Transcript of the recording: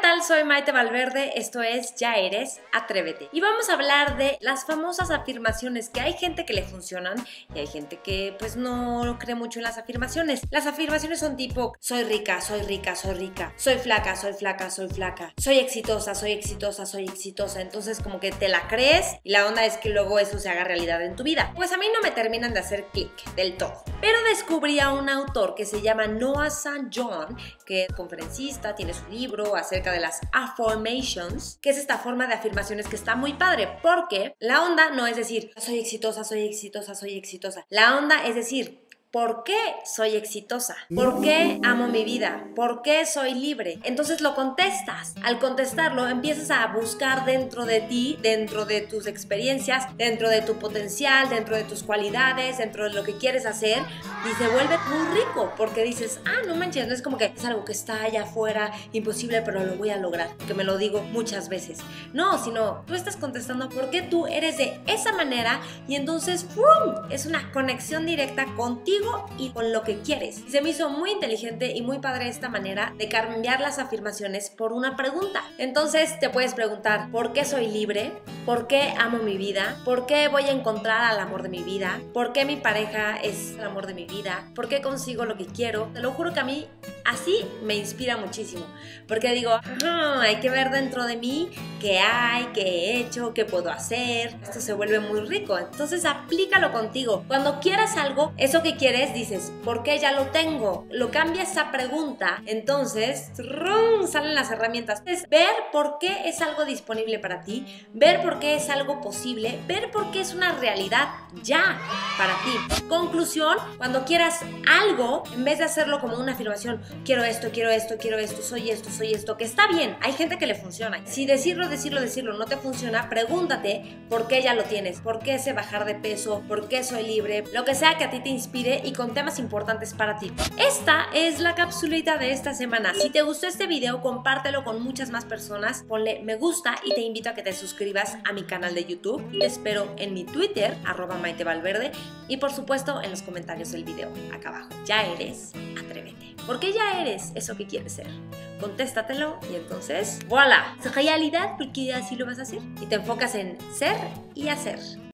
tal? Soy Maite Valverde, esto es Ya Eres, Atrévete. Y vamos a hablar de las famosas afirmaciones que hay gente que le funcionan y hay gente que pues no cree mucho en las afirmaciones. Las afirmaciones son tipo, soy rica, soy rica, soy rica, soy flaca, soy flaca, soy flaca, soy exitosa, soy exitosa, soy exitosa. Entonces como que te la crees y la onda es que luego eso se haga realidad en tu vida. Pues a mí no me terminan de hacer clic del todo. Pero descubrí a un autor que se llama Noah St. John, que es conferencista, tiene su libro acerca de las affirmations, que es esta forma de afirmaciones que está muy padre, porque la onda no es decir, soy exitosa, soy exitosa, soy exitosa. La onda es decir, ¿por qué soy exitosa? ¿Por qué amo mi vida? ¿Por qué soy libre? Entonces lo contestas. Al contestarlo empiezas a buscar dentro de ti, dentro de tus experiencias, dentro de tu potencial, dentro de tus cualidades, dentro de lo que quieres hacer y se vuelve muy rico porque dices, no manches, no es como que es algo que está allá afuera, imposible, pero lo voy a lograr, que me lo digo muchas veces. No, sino tú estás contestando por qué tú eres de esa manera y entonces ¡fum! Es una conexión directa contigo y con lo que quieres. Y se me hizo muy inteligente y muy padre esta manera de cambiar las afirmaciones por una pregunta. Entonces te puedes preguntar, ¿por qué soy libre? ¿Por qué amo mi vida? ¿Por qué voy a encontrar al amor de mi vida? ¿Por qué mi pareja es el amor de mi vida? ¿Por qué consigo lo que quiero? Te lo juro que a mí así me inspira muchísimo. Porque digo, hay que ver dentro de mí qué hay, qué he hecho, qué puedo hacer. Esto se vuelve muy rico. Entonces aplícalo contigo. Cuando quieras algo, eso que quieres, dices, ¿por qué ya lo tengo? Lo cambias esa pregunta, entonces salen las herramientas. Es ver por qué es algo disponible para ti, ver por qué es algo posible, ver por qué es una realidad ya para ti. Conclusión, cuando quieras algo, en vez de hacerlo como una afirmación, quiero esto, quiero esto, quiero esto, soy esto, que está bien, hay gente que le funciona. Si decirlo no te funciona, pregúntate por qué ya lo tienes, por qué ese bajar de peso, por qué soy libre, lo que sea que a ti te inspire y con temas importantes para ti. Esta es la capsulita de esta semana. Si te gustó este video, compártelo con muchas más personas, ponle me gusta y te invito a que te suscribas a mi canal de YouTube. Te espero en mi Twitter, @MaiteValverde, y por supuesto en los comentarios del video acá abajo. Ya eres, atrévete. Porque ya eres eso que quieres ser. Contéstatelo y entonces, ¡voilà! Es realidad porque así lo vas a hacer. Y te enfocas en ser y hacer.